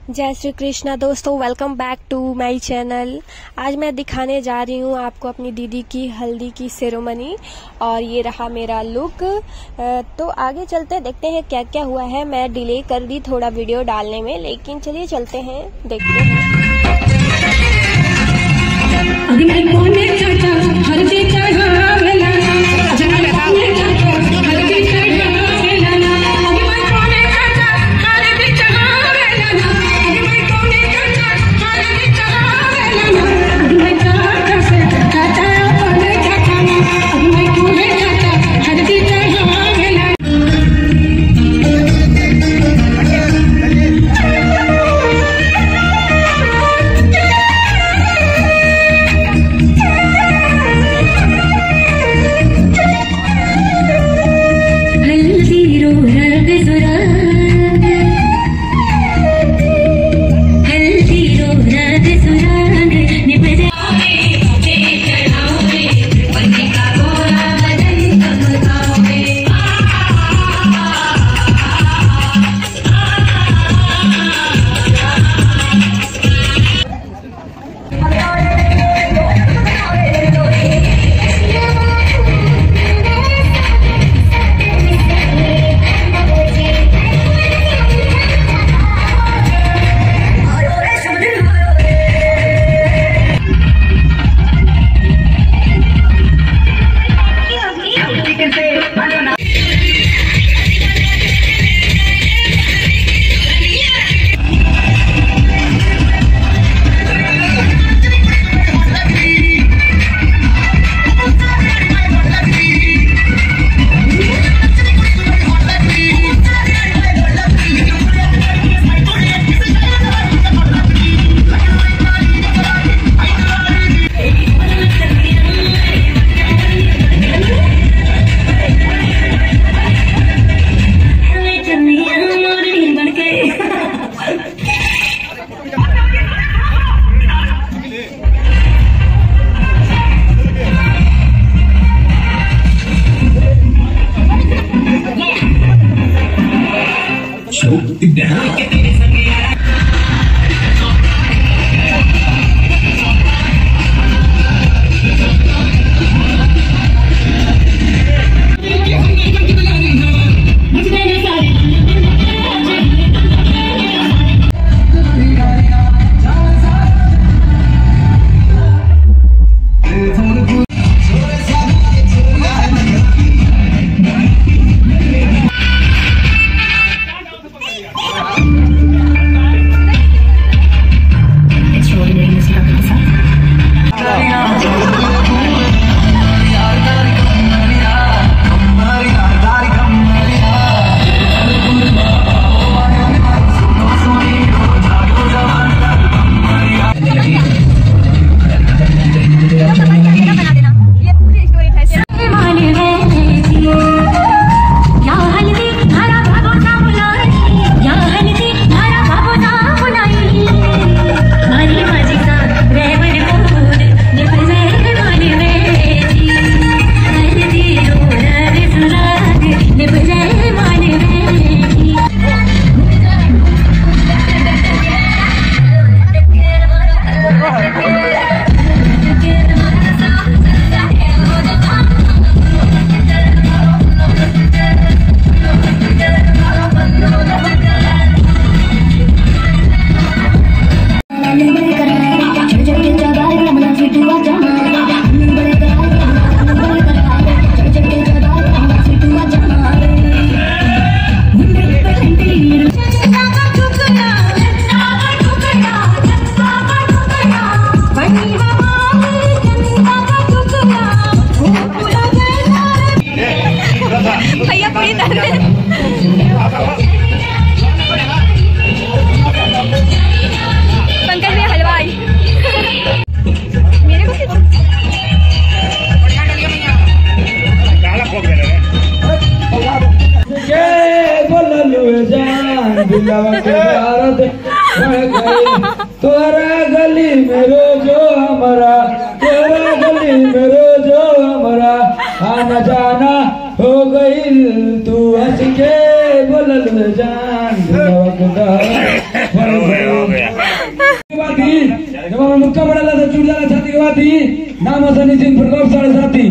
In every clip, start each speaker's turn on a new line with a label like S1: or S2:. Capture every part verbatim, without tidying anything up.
S1: जय श्री कृष्णा दोस्तों, welcome back to my channel. आज मैं दिखाने जा रही हूँ आपको अपनी दीदी की हल्दी की सेरेमनी और ये रहा मेरा लुक। तो आगे चलते देखते हैं क्या क्या हुआ है। मैं डिले कर दी थोड़ा वीडियो डालने में, लेकिन चलिए चलते हैं देखते हैं।
S2: Choke it down. भैया पूरी तरह पंकज में हलवाई मेरे को
S3: तोरा गली में रोजो हमारा, तोरा गली में रोजो हमारा आना जाना हो गई। तू हंस के बोलल जान बात थी जब हमें मुक्का पड़ा था चूड़ जाला छाती की बात थी नाम हसन सिंह प्रकोप साढ़े साथी।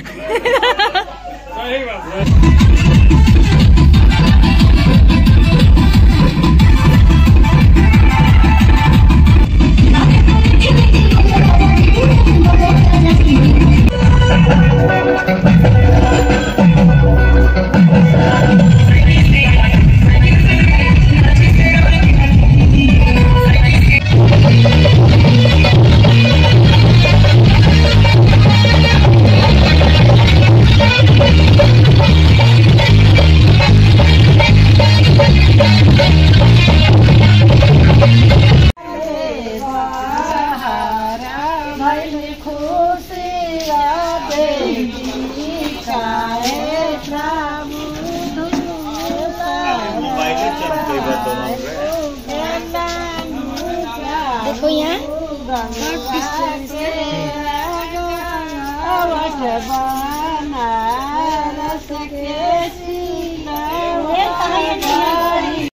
S1: देखो यहाँ
S4: ये